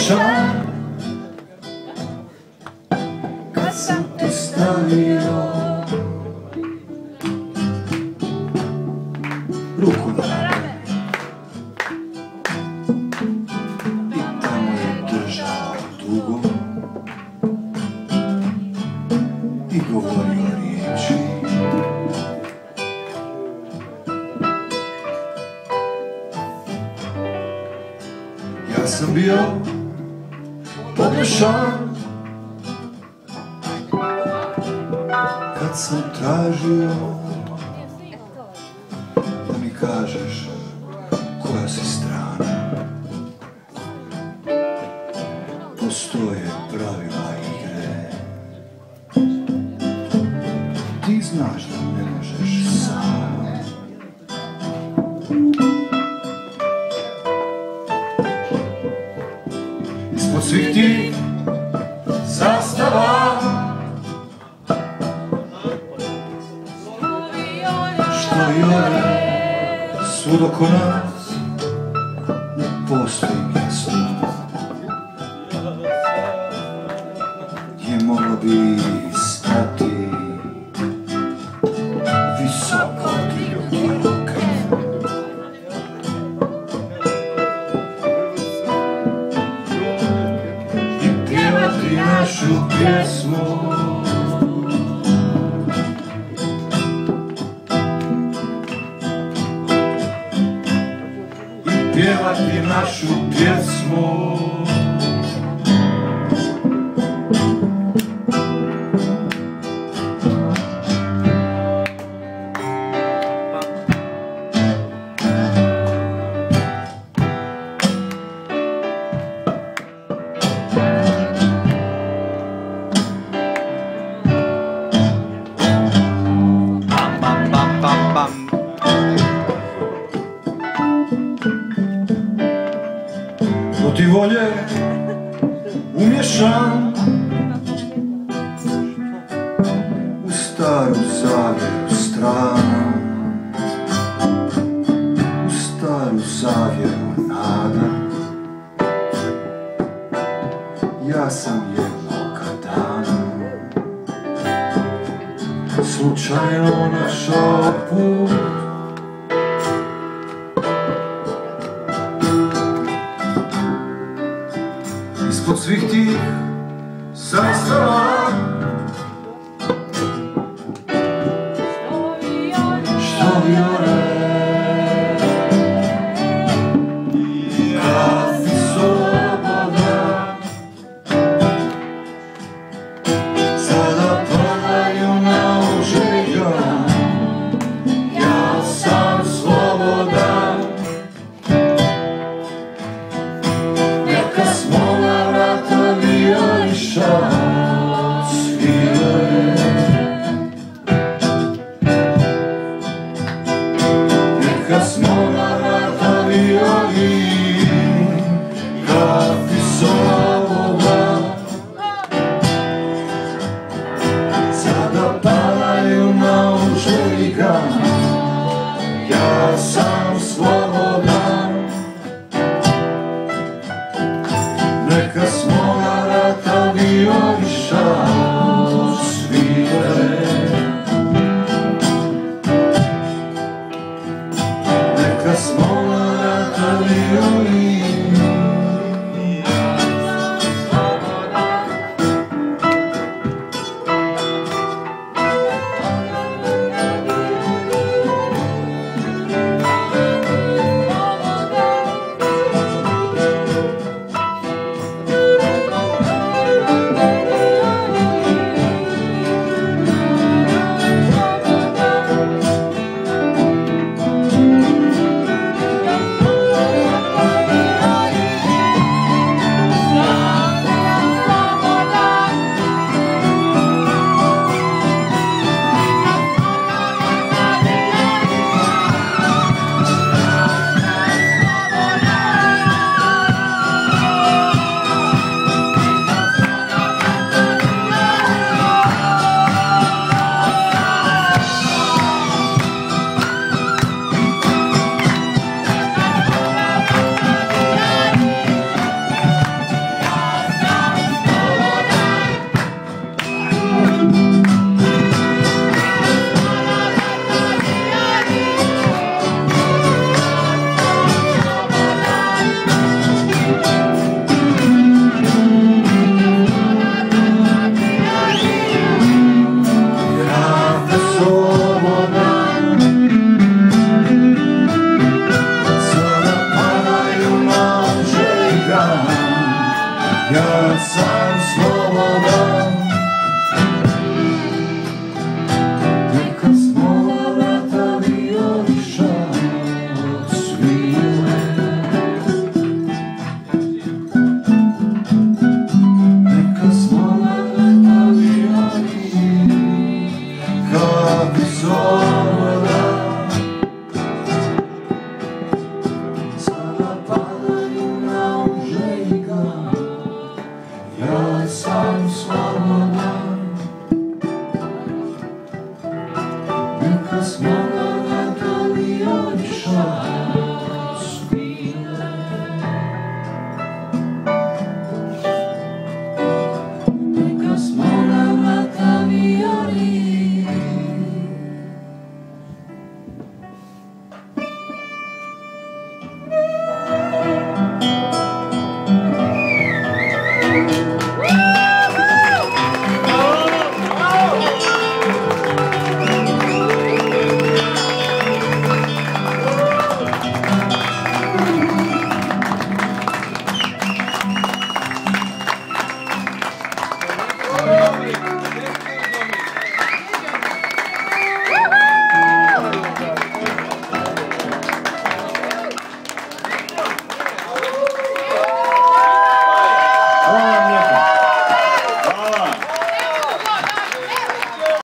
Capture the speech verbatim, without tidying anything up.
umješan kad sam te stavio ruku na rame i tamo je držao dugo i govorio riječi. Ja sam bio pomješan kad sam tražio da mi kažeš koja si strana. Postoje pravila igre, ti znaš da ne možeš sam. Ispod svih tih zastava što jure svud oko nas, ne postoji mjesto gdje moglo bi stati visoko dignuti ruke i pjevati našu pjesmu. Pjevati našu pjesmu. Bam, bam, bam, bam, bam. Protiv volje umješan u staru zavjeru strana, u staru zavjeru nada. Ja sam jednoga dana slučajno našao put ispod svih tih zastava što vijore kad si slobodan, sada padaju na ožiljom. Ja nas mogao da toli otišla.